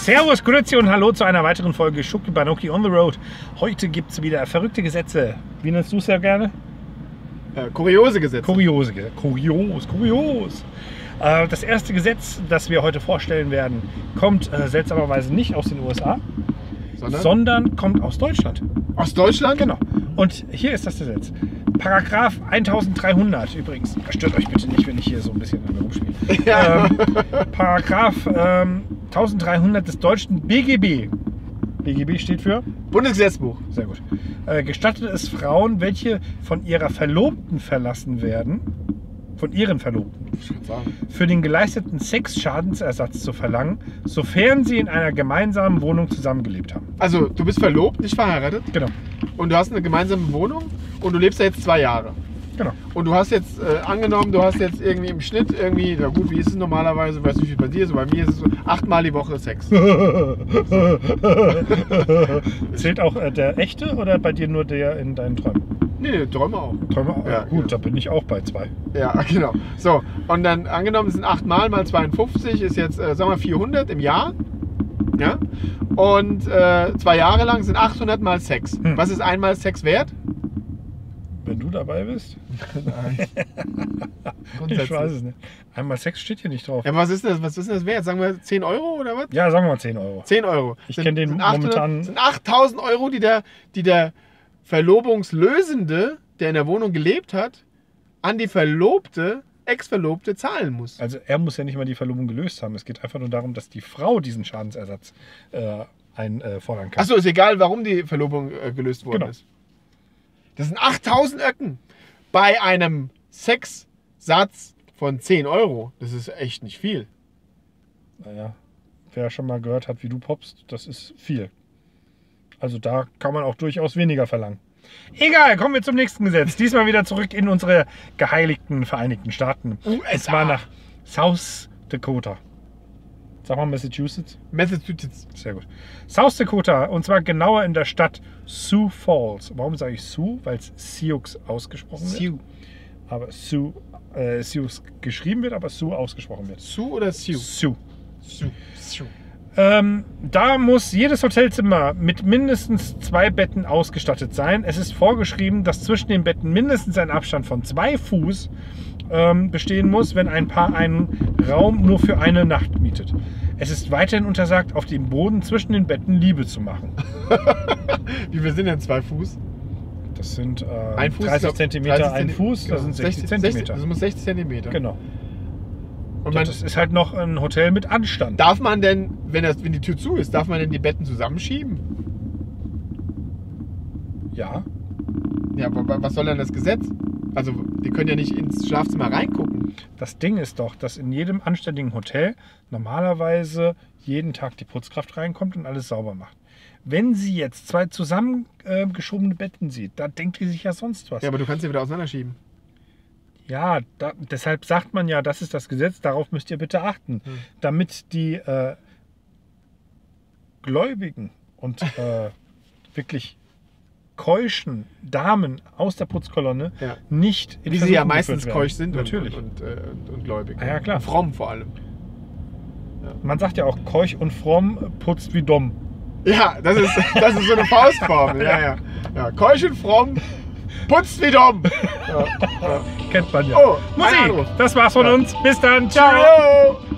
Servus, Grüezi und Hallo zu einer weiteren Folge Schucki Banoki on the Road. Heute gibt es wieder verrückte Gesetze. Wie nennst du es ja gerne? Kuriose Gesetze. Kurios. Das erste Gesetz, das wir heute vorstellen werden, kommt seltsamerweise nicht aus den USA, sondern kommt aus Deutschland. Aus Deutschland? Genau. Und hier ist das Gesetz. Paragraph 1300 übrigens. Stört euch bitte nicht, wenn ich hier so ein bisschen rumspiele. Ja. Paragraph 1300 des deutschen BGB. BGB steht für? Bundesgesetzbuch. Sehr gut. Gestattet es Frauen, welche von ihrer Verlobten verlassen werden, von ihren Verlobten, für den geleisteten Sex Schadensersatz zu verlangen, sofern sie in einer gemeinsamen Wohnung zusammengelebt haben. Also du bist verlobt, nicht verheiratet? Genau. Und du hast eine gemeinsame Wohnung und du lebst da jetzt 2 Jahre. Genau. Und du hast jetzt angenommen, du hast jetzt irgendwie im Schnitt irgendwie, na gut, wie ist es normalerweise, weißt du, wie bei dir ist, bei mir ist es so 8-mal die Woche Sex. Zählt auch der echte oder bei dir nur der in deinen Träumen? Nee, Träume auch. Träume auch? Ja, gut, genau. Da bin ich auch bei 2. Ja, genau. So, und dann angenommen, es sind 8 mal 52, ist jetzt, sagen wir 400 im Jahr. Ja? Und 2 Jahre lang sind 800 mal Sex. Was ist einmal Sex wert? Wenn du dabei bist? Nein. Ich weiß es nicht. Einmal Sex steht hier nicht drauf. Ja, was ist das wert? Sagen wir 10 Euro oder was? Ja, sagen wir mal 10 Euro. 10 Euro. Ich kenne den momentan. Sind 8.000 Euro, die der Verlobungslösende, der in der Wohnung gelebt hat, an die Verlobte, Ex-Verlobte zahlen muss. Also er muss ja nicht mal die Verlobung gelöst haben. Es geht einfach nur darum, dass die Frau diesen Schadensersatz einfordern kann. Achso, ist egal, warum die Verlobung gelöst worden ist. Das sind 8.000 Öcken bei einem Sexsatz von 10 Euro. Das ist echt nicht viel. Naja, wer schon mal gehört hat, wie du poppst, das ist viel. Also da kann man auch durchaus weniger verlangen. Egal, kommen wir zum nächsten Gesetz. Diesmal wieder zurück in unsere geheiligten Vereinigten Staaten. Es war nach South Dakota. Sag mal Massachusetts. Massachusetts. Sehr gut. South Dakota, und zwar genauer in der Stadt Sioux Falls. Warum sage ich Sioux? Weil es Sioux ausgesprochen wird. Sioux. Aber Sioux geschrieben wird, aber Sioux ausgesprochen wird. Sioux oder Sioux? Sioux. Sioux. Da muss jedes Hotelzimmer mit mindestens 2 Betten ausgestattet sein. Es ist vorgeschrieben, dass zwischen den Betten mindestens ein Abstand von 2 Fuß bestehen muss, wenn ein Paar einen Raum nur für eine Nacht mietet. Es ist weiterhin untersagt, auf dem Boden zwischen den Betten Liebe zu machen. Wie viel sind denn 2 Fuß? Das sind ein Fuß, 30 Zentimeter, ein Fuß, genau. Das sind 60 Zentimeter. Das muss 60 Zentimeter. Genau. Und das ist halt noch ein Hotel mit Anstand. Darf man denn, wenn die Tür zu ist, darf man denn die Betten zusammenschieben? Ja. Ja, aber was soll denn das Gesetz? Also, die können ja nicht ins Schlafzimmer reingucken. Das Ding ist doch, dass in jedem anständigen Hotel normalerweise jeden Tag die Putzkraft reinkommt und alles sauber macht. Wenn sie jetzt 2 zusammengeschobene Betten sieht, da denkt sie sich ja sonst was. Ja, aber du kannst sie wieder auseinanderschieben. Ja, deshalb sagt man ja, das ist das Gesetz, darauf müsst ihr bitte achten. Damit die Gläubigen und wirklich keuschen Damen aus der Putzkolonne nicht in Wie sie ja meistens keusch sind. Natürlich. Und gläubig. Ja, klar. Und fromm vor allem. Ja. Man sagt ja auch, keuch und fromm putzt wie dumm. Ja, das ist so eine Faustformel. Ja. Keusch und fromm putzt wie dumm. Ja. Kennt man ja. Oh, Musik, das war's von uns. Bis dann. Ciao. Ciao.